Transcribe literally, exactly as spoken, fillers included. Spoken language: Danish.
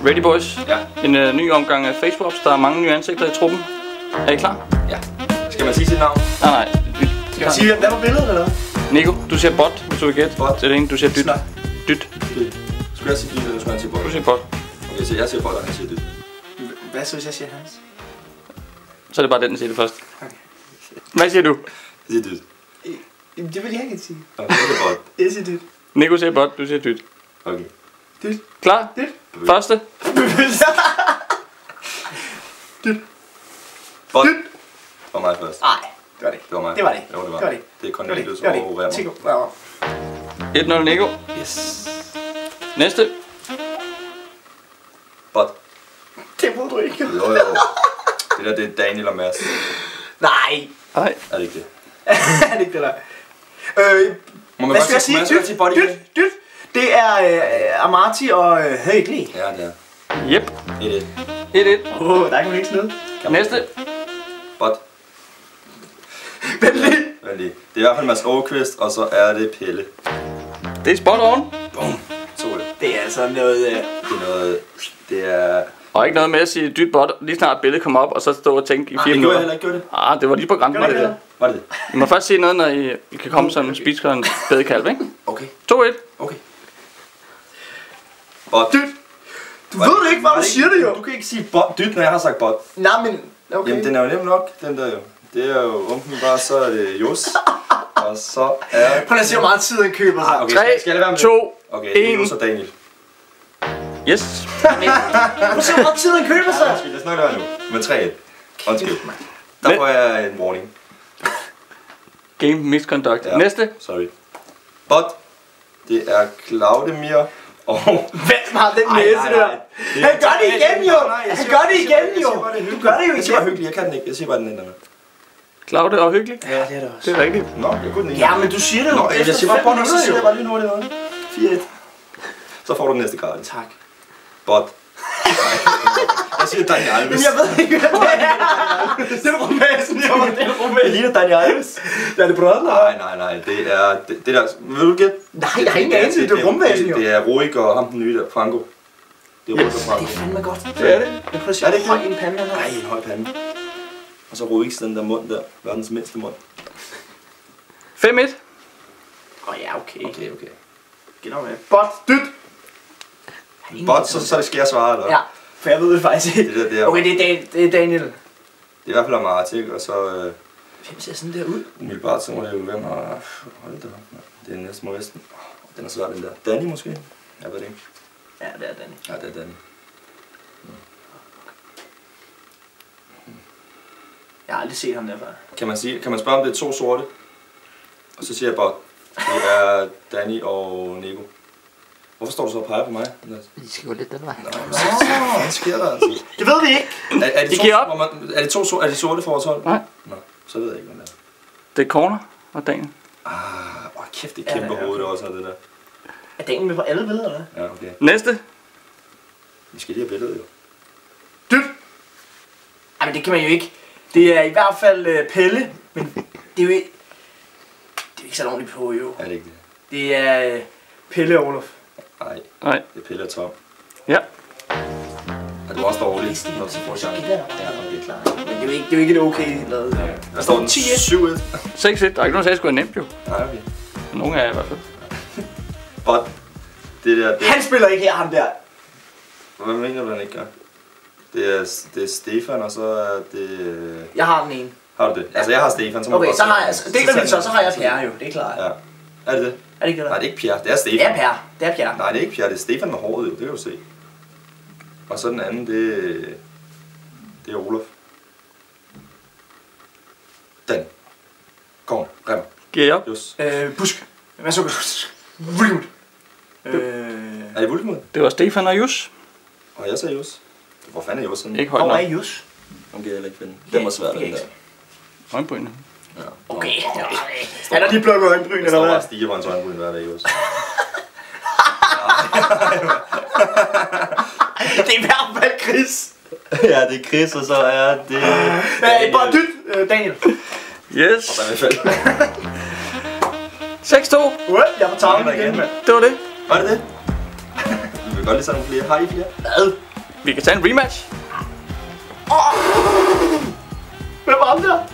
Ready boys? Ja. En uh, ny omgang af Facebooks. Der er mange nye ansigter i truppen. Er I klar? Ja. Skal man sige sit navn? Nej, nej. Vi, Skal man sige, hvem der er på billedet, eller hvad? Nico, du siger bot, hvis du vil gætte. Bot. Det er det ene, du siger dyt. Snak. Dyt. Dyt. Skulle jeg sige dyt, eller skulle han sige bot? Du siger bot. Okay, så jeg siger bot, og han siger dyt. Hvad så, hvis jeg siger hans? Så er det bare den, der siger det først. Okay. Hvad siger du? Jeg siger dyt. Jamen, det vil jeg ikke sige. Okay, det er bot. Jeg siger dit. Nico siger bot, du siger dyt. Okay. Dit. Klar? Dyt. Første. Dyt. Bot. Dyt. Det var mig først. Nej, det var det. Det var mig. Det var det. Jo, det var Det var det. det. Det er Cornelius Det var og det. Remmer. Remmer. et nul Nico. Yes. Næste. Bot. Det må du ikke. Jo, jo. Det der, det er Daniel og Mads. Nej. Nej. Er det ikke det? Er det ikke det der? Øh, Må man hvad godt skal jeg sige- må sige? jeg godt sige bot Dyt. igen? Dyt. Dyt. Det er øh, Amarty og øh, Høgli. Ja, det er. Yep. et et. et et. Åh, oh, der kan man ikke snide. Næste. Bot. Vent lige. Vent lige. Det er i hvert fald Mads Aarqvist, og så er det Pelle. Det er spot on. Bum. to et. Det er altså noget... Øh... Det er noget... Det er... Og ikke noget med at sige dyt bot, lige snart billedet kommer op, og så stå og tænke i Ah, fire det gjorde jeg minutter. heller ikke, gjorde det? Ah, det var lige på grænsen. Gør Var det det? Var det det? I må først sige noget, når I, I kan komme som spids og en bedekalv, ikke? Okay. to et. Okay. Bot. Dyt. Du ved det ikke, hvad du siger det jo. Du kan ikke sige bot, dyt, når jeg har sagt bot. Nej, men... Okay. Jamen, den er jo nem nok, den der jo. Det er jo enten bare, så er det Jos. Og så er... Prøv at se, hvor meget tid han køber sig. Ah, okay. tre, Skal jeg lade være med det? to, Okay, det er en. Jos og Daniel. Yes. Prøv at se, hvor meget tid han køber sig. Undskyld, lad os nok lade være nu. Men tre et. Undskyld. Der får jeg en warning. Game misconduct. Ja. Næste. Sorry. Bot. Det er Claudemir og... Hvem har den Ej, næse nej, der? nej. Det- Han gør det igen jo! Nej, jeg Han siger- gør det jeg siger- igen jeg siger jo! bare, det er Du gør det jo Jeg siger bare igen. hyggelig, jeg kan den ikke. Jeg siger bare den ender med. Claude og hyggelig. Ja, det er det også. Det er rigtigt. Nå, jeg kunne den ene. Ja, men du siger det jo Nå, jeg efter siger bare fem bot, og så minutter siger jeg jo. bare lige hurtigt noget. fire et. Så får du den næste gratis. Tak. Bot. Jeg siger Daniel Alves. Men jeg ved ikke, hvad det er. Det er romasen, jo. Det er Det romasen. ligner Daniel Alves. Er det brødrene? Nej, nej, nej. Det er... Det, det der... Vil du gætte? Nej, jeg har ingen anelse. Det er rumvæsen jo. Det er Roig og ham den nye der. Franco. Det er Roig og Det Franco. er fandme godt. Det er det. Jeg prøver at se, Er det hvor ikke høj en pande han har. Nej, en høj pande. Og så Roigs den der mund der. Verdens mindste mund. fem et. Åh ja, okay. Okay, okay. Get over med. Bot, dyt. Bot, så, så skal jeg svare, eller? Ja, for jeg ved det faktisk ikke. Det der, det er... Okay, det er, Dan, det er Daniel. Det er i hvert fald Amarty, ikke? Og så... Øh, Hvem ser sådan der ud? umiddelbart, så må det jo hvem har... Hold da op, mand. Det er næsten Moresten. Den er svær, den der. Danny måske? Jeg ved det ikke. Ja, det er Danny. Ja, det er Danny. Jeg har aldrig set ham der før. Kan man, sige, kan man spørge, om det er to sorte? Og så siger jeg bare, det er Danny og Nico. Hvorfor står du så og peger på mig? Vi skal gå lidt den vej. Hvad sker der altså? Det ved vi ikke. Er, er, De det to, giver op. hvor man, er det to sorte, er de sorte for tolv? Nej. Nå, så ved jeg ikke, hvad det er. Det er corner og Daniel. Ah, åh, kæft, det er Ja, kæmpe ja, okay. hoved, det også er det der. Er Daniel med på alle billeder, eller hvad? Ja, okay. Næste. Vi skal lige have billedet, jo. Dyt! Ej, men det kan man jo ikke. Det er i hvert fald uh, Pelle, men det er jo ikke... Det er jo ikke så ordentligt på, jo. Er det ikke det? Det er uh, Pelle og Olof. Nej, Nej. det er Pelle og Tom. Ja. Er du også dårlig? Hvis det Nå, så får så jeg. gik der. Ja, okay, klar. Men det er jo ikke, det er jo ikke et okay lavet. Der står den ti et. syv et. seks et. Der er ikke nogen, der sagde, at det skulle være nemt jo. Nej, okay. Nogle af jer i hvert fald. Bot. Det der, det... Han spiller ikke her, ham der. Hvad mener du, han ikke gør? Det er, det er Stefan, og så er det... øh, Jeg har den ene. Har du det? Altså, jeg har Stefan, så må Okay, du godt så har sige- jeg... Så deler vi den så, så har jeg Per jo. Det er klart. Ja. Er det det? Er det ikke det Nej, der? det er ikke Pierre. Det er Stefan. Det er Per. Det er Per. Nej, det er ikke Pierre. Det er Stefan med håret, jo. Det kan du se. Og så den anden, det... Det er Olof. Dan. Gården. Remmer. Giver jeg op? Just. Øh, Busk. Hvad så? Vulmut. Øh... Er det Vulkemod? Det var Stefan og Jus. Og jeg sagde Just. Hvor fanden er Just sådan? Ikke højt Hvor nok. er Jus? Den kan jeg heller ikke finde. Den var svær, det kan den jeg der. ikke Øjenbrynene. Ja. Okay. Han har lige plukket øjenbryn, Jeg eller står bare hvad? og stiger på hans øjenbryn hver dag, Just. Det er i hvert fald Chris. Ja, det er Chris, og så er det... Øh, bare dyt. Øh, Daniel. Yes. Og så i hvert fald. seks to. What? Jeg var tavlen Igen, igen, igen. mand. Det var det. Var det det? Vi vil godt lige sådan nogle flere. Har I flere? Hvad? Vi kan tage en rematch. Hvem var ham der?